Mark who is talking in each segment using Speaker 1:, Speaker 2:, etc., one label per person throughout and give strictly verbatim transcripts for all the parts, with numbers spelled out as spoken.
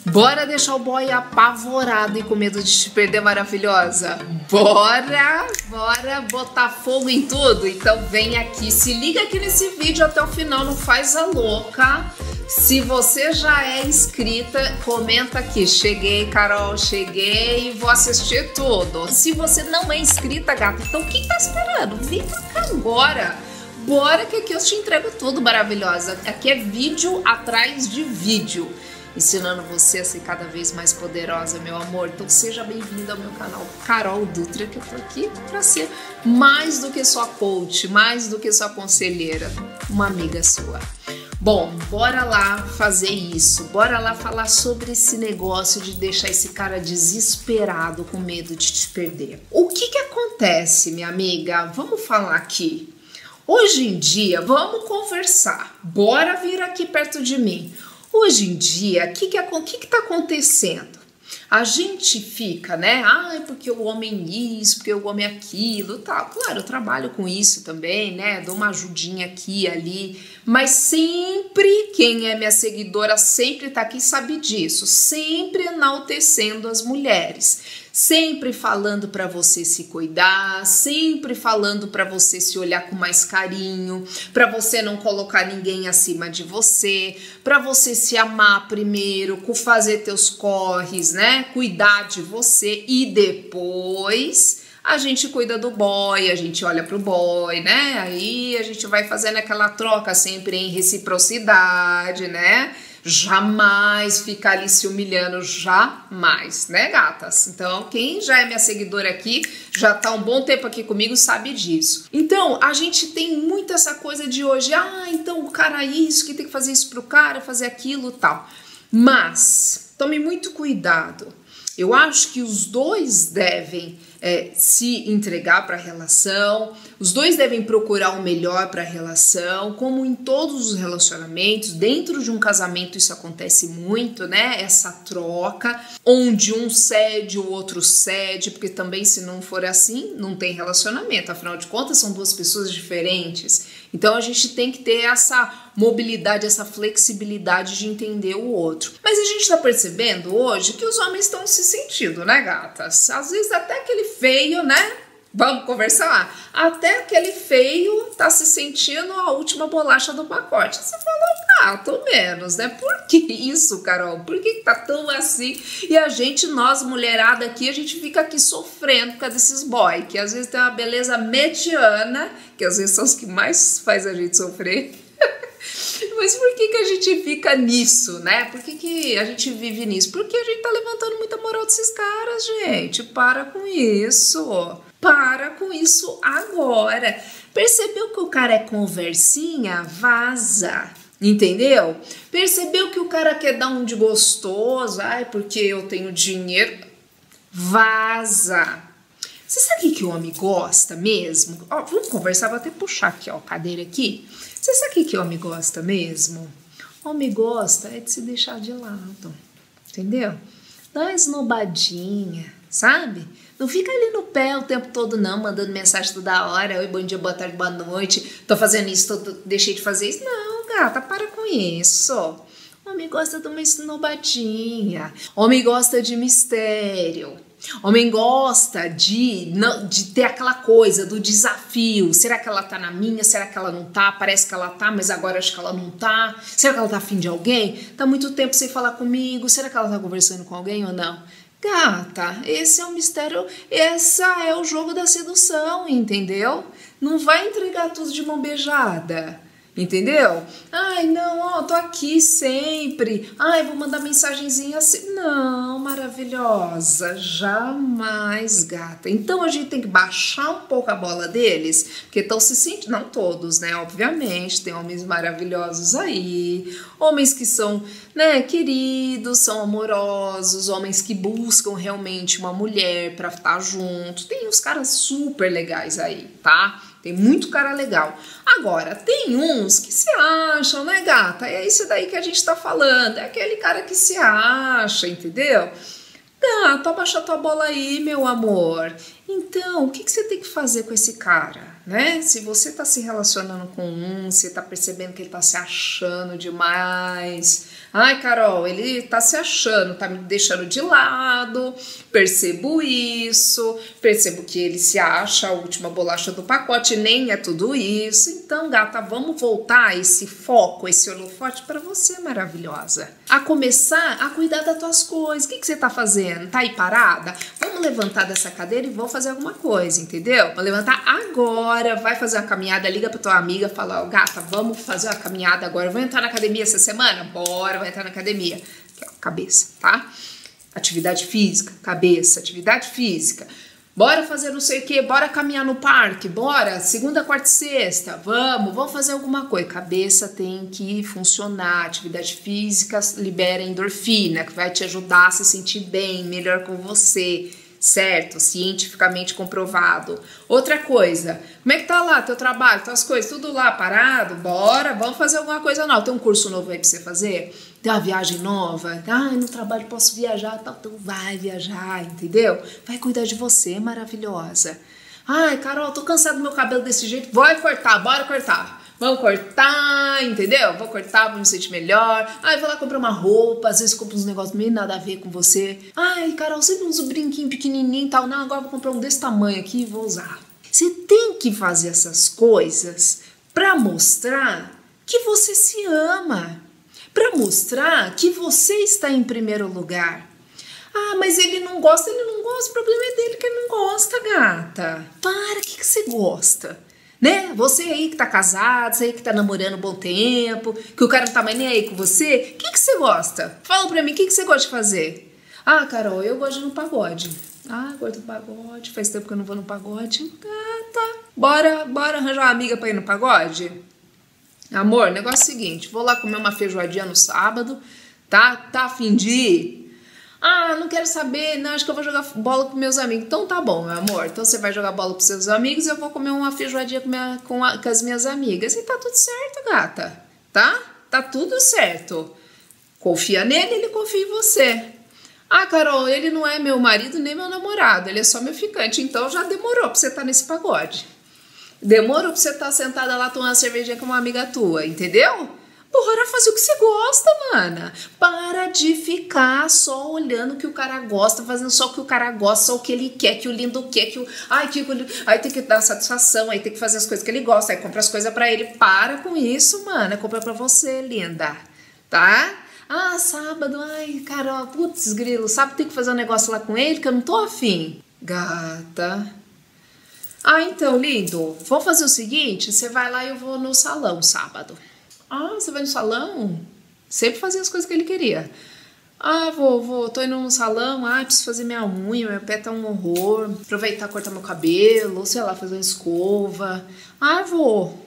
Speaker 1: Bora deixar o boy apavorado e com medo de te perder, maravilhosa? Bora, bora botar fogo em tudo? Então vem aqui, se liga aqui nesse vídeo até o final, não faz a louca. Se você já é inscrita, comenta aqui, cheguei, Carol, cheguei, vou assistir tudo. Se você não é inscrita, gata, então o que tá esperando? Vem pra cá agora. Bora que aqui eu te entrego tudo, maravilhosa. Aqui é vídeo atrás de vídeo, ensinando você a ser cada vez mais poderosa, meu amor. Então seja bem-vindo ao meu canal Carol Dutra, que eu tô aqui pra ser mais do que sua coach, mais do que sua conselheira, uma amiga sua. Bom, bora lá fazer isso, bora lá falar sobre esse negócio de deixar esse cara desesperado com medo de te perder. O que que acontece, minha amiga? Vamos falar aqui. Hoje em dia, vamos conversar, bora vir aqui perto de mim. Hoje em dia, o que que, que que tá acontecendo? A gente fica, né? Ai, porque o homem isso, porque o homem aquilo, tal. Claro, eu trabalho com isso também, né? Dou uma ajudinha aqui e ali. Mas sempre, quem é minha seguidora sempre tá aqui sabe disso. Sempre enaltecendo as mulheres. Sempre falando para você se cuidar, sempre falando para você se olhar com mais carinho, para você não colocar ninguém acima de você, para você se amar primeiro, fazer teus corres, né? Cuidar de você e depois a gente cuida do boy, a gente olha pro boy, né? Aí a gente vai fazendo aquela troca sempre em reciprocidade, né? Jamais ficar ali se humilhando, jamais, né, gatas? Então, quem já é minha seguidora aqui, já tá um bom tempo aqui comigo, sabe disso. Então, a gente tem muito essa coisa de hoje, ah, então o cara isso, que tem que fazer isso pro cara, fazer aquilo, tal. Mas, tome muito cuidado. Eu acho que os dois devem é, se entregar para a relação, os dois devem procurar o melhor para a relação, como em todos os relacionamentos. Dentro de um casamento isso acontece muito, né? Essa troca, onde um cede, o outro cede, porque também se não for assim, não tem relacionamento. Afinal de contas, são duas pessoas diferentes. Então a gente tem que ter essa mobilidade, essa flexibilidade de entender o outro. Mas a gente tá percebendo hoje que os homens estão se sentindo, né, gatas? Às vezes até aquele feio, né? Vamos conversar? Até aquele feio tá se sentindo a última bolacha do pacote. Você falou, gato, menos, né? Por que isso, Carol? Por que tá tão assim? E a gente, nós, mulherada aqui, a gente fica aqui sofrendo por causa desses boy, que às vezes tem uma beleza mediana, que às vezes são os que mais faz a gente sofrer. Mas por que que a gente fica nisso, né? Por que que a gente vive nisso? Porque a gente tá levantando muita moral desses caras, gente. Para com isso. Para com isso agora. Percebeu que o cara é conversinha? Vaza. Entendeu? Percebeu que o cara quer dar um de gostoso? Ai, porque eu tenho dinheiro? Vaza. Você sabe o que o homem gosta mesmo? Ó, vamos conversar, vou até puxar aqui, ó, a cadeira aqui. Você sabe o que o homem gosta mesmo? O homem gosta é de se deixar de lado, entendeu? Dá uma esnobadinha, sabe? Não fica ali no pé o tempo todo não, mandando mensagem toda hora. Oi, bom dia, boa tarde, boa noite. Tô fazendo isso, tô, deixei de fazer isso. Não, gata, para com isso. O homem gosta de uma esnobadinha. O homem gosta de mistério. Homem gosta de, não, de ter aquela coisa do desafio. Será que ela tá na minha? Será que ela não tá? Parece que ela tá, mas agora acho que ela não tá. Será que ela tá afim de alguém? Tá muito tempo sem falar comigo. Será que ela tá conversando com alguém ou não? Gata, esse é o mistério, esse é o jogo da sedução, entendeu? Não vai entregar tudo de mão beijada. Entendeu? Ai, não, ó, tô aqui sempre. Ai, vou mandar mensagenzinha assim. Não, maravilhosa. Jamais, gata. Então a gente tem que baixar um pouco a bola deles, porque estão se sentindo, não todos, né? Obviamente, tem homens maravilhosos aí, homens que são, né, queridos, são amorosos, homens que buscam realmente uma mulher pra estar junto. Tem uns caras super legais aí, tá? Tem muito cara legal. Agora, tem uns que se acham, né, gata? É isso daí que a gente tá falando. É aquele cara que se acha, entendeu? Gata, abaixa tua bola aí, meu amor. Então, o que, que você tem que fazer com esse cara, né? Se você tá se relacionando com um, você tá percebendo que ele tá se achando demais. Ai, Carol, ele tá se achando, tá me deixando de lado, percebo isso, percebo que ele se acha a última bolacha do pacote, nem é tudo isso. Então, gata, vamos voltar esse foco, esse holofote pra você, maravilhosa. A começar a cuidar das tuas coisas. O que, que você tá fazendo? Tá aí parada? Vamos levantar dessa cadeira e vamos fazer alguma coisa, entendeu? Vou levantar agora, vai fazer uma caminhada, liga pra tua amiga, fala, ó, gata, vamos fazer uma caminhada agora, vou entrar na academia essa semana? Bora, vai entrar na academia. Aqui, ó, cabeça, tá? Atividade física, cabeça, atividade física. Bora fazer não sei o que, bora caminhar no parque, bora, segunda, quarta e sexta, vamos, vamos fazer alguma coisa. Cabeça tem que funcionar, atividade física libera endorfina, que vai te ajudar a se sentir bem, melhor com você, certo? Cientificamente comprovado. Outra coisa, como é que tá lá teu trabalho, tuas coisas, tudo lá parado? Bora, vamos fazer alguma coisa nova. Tem um curso novo aí pra você fazer? Tem uma viagem nova? Ah, no trabalho posso viajar, tal, então vai viajar, entendeu? Vai cuidar de você, maravilhosa. Ai, Carol, tô cansada do meu cabelo desse jeito, vai cortar, bora cortar. Vamos cortar, entendeu? Vou cortar pra me sentir melhor. Ai, vou lá comprar uma roupa, às vezes compro uns negócios meio nada a ver com você. Ai, Carol, você não usa um brinquinho pequenininho e tal. Não, agora vou comprar um desse tamanho aqui e vou usar. Você tem que fazer essas coisas pra mostrar que você se ama. Pra mostrar que você está em primeiro lugar. Ah, mas ele não gosta, ele não gosta, o problema é dele que ele não gosta, gata. Para, o que, que você gosta? Né? Você aí que tá casado, você aí que tá namorando um bom tempo, que o cara não tá mais nem aí com você, o que, que você gosta? Fala pra mim, o que, que você gosta de fazer? Ah, Carol, eu gosto de ir no pagode. Ah, gosto do pagode, faz tempo que eu não vou no pagode. Ah, tá. Bora, bora arranjar uma amiga pra ir no pagode? Amor, negócio é o seguinte, vou lá comer uma feijoadinha no sábado, tá? Tá a fim de ir? Ah, não quero saber, não, acho que eu vou jogar bola com meus amigos. Então tá bom, meu amor, então você vai jogar bola com seus amigos e eu vou comer uma feijoadinha com, minha, com, a, com as minhas amigas. E tá tudo certo, gata, tá? Tá tudo certo. Confia nele, ele confia em você. Ah, Carol, ele não é meu marido nem meu namorado, ele é só meu ficante, então já demorou pra você estar nesse pagode. Demorou pra você estar sentada lá tomando uma cervejinha com uma amiga tua, entendeu? Bora fazer o que você gosta, mana. Para de ficar só olhando o que o cara gosta, fazendo só o que o cara gosta, só o que ele quer, que o lindo quer, que o... Ai, que... Aí tem que dar satisfação, aí tem que fazer as coisas que ele gosta, aí compra as coisas pra ele. Para com isso, mana. Compra pra você, linda. Tá? Ah, sábado, ai, Carol, putz, grilo, sabe, tem que fazer um negócio lá com ele que eu não tô afim. Gata... Ah, então, lindo, vamos fazer o seguinte, você vai lá e eu vou no salão sábado. Ah, você vai no salão? Sempre fazia as coisas que ele queria. Ah, vou, vou, tô indo no salão, ah, preciso fazer minha unha, meu pé tá um horror, aproveitar cortar meu cabelo, ou sei lá, fazer uma escova. Ah, vou.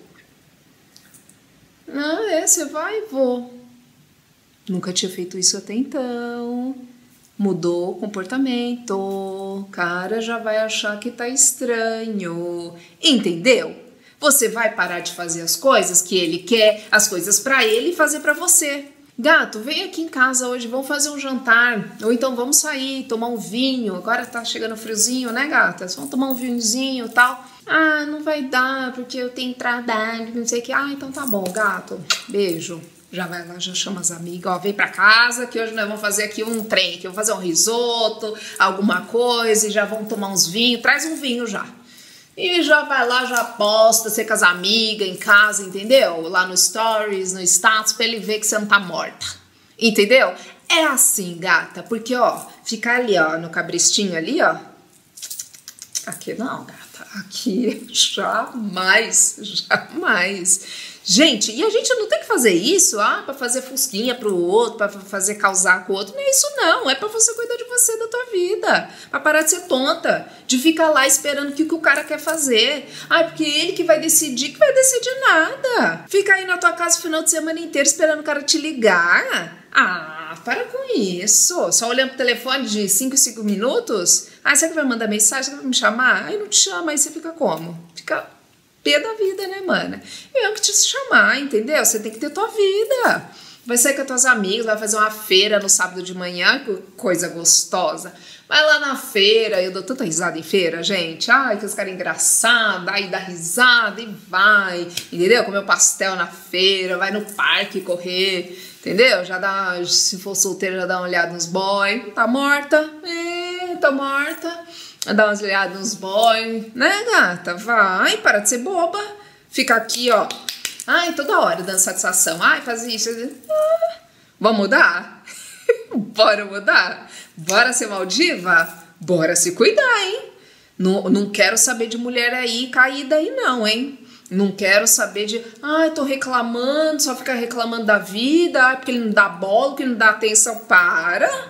Speaker 1: Ah, é, você vai? Vou. Nunca tinha feito isso até então. Mudou o comportamento, o cara já vai achar que tá estranho, entendeu? Você vai parar de fazer as coisas que ele quer, as coisas pra ele e fazer pra você. Gato, vem aqui em casa hoje, vamos fazer um jantar, ou então vamos sair, tomar um vinho, agora tá chegando friozinho, né, gata? Vamos tomar um vinhozinho e tal. Ah, não vai dar, porque eu tenho trabalho, não sei o que. Ah, então tá bom, gato, beijo. Já vai lá, já chama as amigas, ó, vem pra casa que hoje nós vamos fazer aqui um trem, que eu vou fazer um risoto, alguma coisa, e já vamos tomar uns vinhos, traz um vinho já. E já vai lá, já posta, você com as amigas em casa, entendeu? Lá no stories, no status, pra ele ver que você não tá morta, entendeu? É assim, gata, porque, ó, ficar ali, ó, no cabrestinho ali, ó, aqui não, gata, aqui jamais, jamais. Gente, e a gente não tem que fazer isso, ah, pra fazer fusquinha pro outro, pra fazer causar com o outro. Não é isso não, é pra você cuidar de você, da tua vida. Pra parar de ser tonta, de ficar lá esperando o que, que o cara quer fazer. Ah, porque ele que vai decidir, que vai decidir nada. Fica aí na tua casa o final de semana inteiro esperando o cara te ligar. Ah, para com isso. Só olhando pro telefone de cinco em cinco minutos? Ah, será que vai mandar mensagem? Será que vai me chamar? Aí não te chama, aí você fica como? Fica... pé da vida, né, mana? Eu que te chamar, entendeu? Você tem que ter tua vida. Vai sair com as tuas amigas, vai fazer uma feira no sábado de manhã, que coisa gostosa. Vai lá na feira, eu dou tanta risada em feira, gente. Ai, que os caras engraçados, aí dá risada e vai, entendeu? Comer um pastel na feira, vai no parque correr, entendeu? Já dá, se for solteira, já dá uma olhada nos boys. Tá morta? É, tá morta. Dá umas olhadas nos boys, né, gata? Vai, para de ser boba. Fica aqui, ó. Ai, toda hora dando satisfação. Ai, faz isso. Ah, vamos mudar? Bora mudar? Bora ser Maldiva? Bora se cuidar, hein? Não, não quero saber de mulher aí caída aí não, hein? Não quero saber de... Ai, tô reclamando, só fica reclamando da vida. Ai, porque ele não dá bola, porque ele não dá atenção. Para,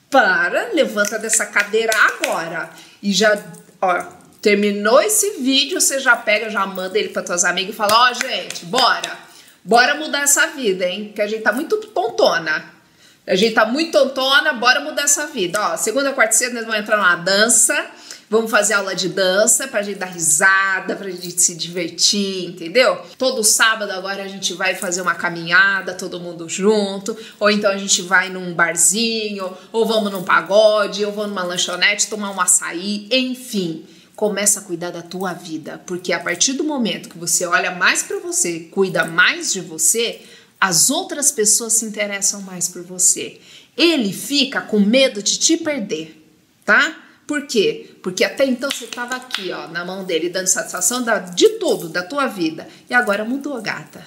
Speaker 1: para, levanta dessa cadeira agora. E já, ó... Terminou esse vídeo, você já pega, já manda ele para tuas amigas e fala, ó, oh, gente, bora, bora mudar essa vida, hein, porque a gente tá muito tontona, a gente tá muito tontona, bora mudar essa vida, ó, segunda, quarta e sexta nós vamos entrar numa dança, vamos fazer aula de dança pra gente dar risada, pra gente se divertir, entendeu? Todo sábado agora a gente vai fazer uma caminhada, todo mundo junto, ou então a gente vai num barzinho, ou vamos num pagode, ou vamos numa lanchonete tomar um açaí, enfim. Começa a cuidar da tua vida, porque a partir do momento que você olha mais para você, cuida mais de você, as outras pessoas se interessam mais por você. Ele fica com medo de te perder, tá? Por quê? Porque até então você tava aqui, ó, na mão dele, dando satisfação da, de tudo, da tua vida. E agora mudou, gata.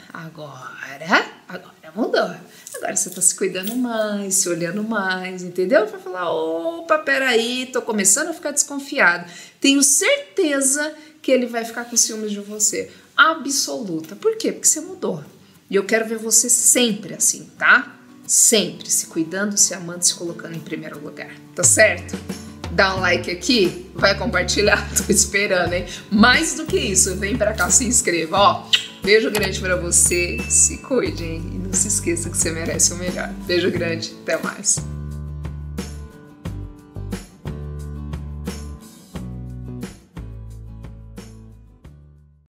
Speaker 1: Agora, agora mudou. Agora você tá se cuidando mais, se olhando mais, entendeu? Vai falar, opa, peraí, tô começando a ficar desconfiado. Tenho certeza que ele vai ficar com ciúmes de você. Absoluta. Por quê? Porque você mudou. E eu quero ver você sempre assim, tá? Sempre se cuidando, se amando, se colocando em primeiro lugar. Tá certo? Dá um like aqui, vai compartilhar, tô esperando, hein? Mais do que isso, vem pra cá, se inscreva, ó. Beijo grande pra você, se cuide, hein? E não se esqueça que você merece o melhor. Beijo grande, até mais.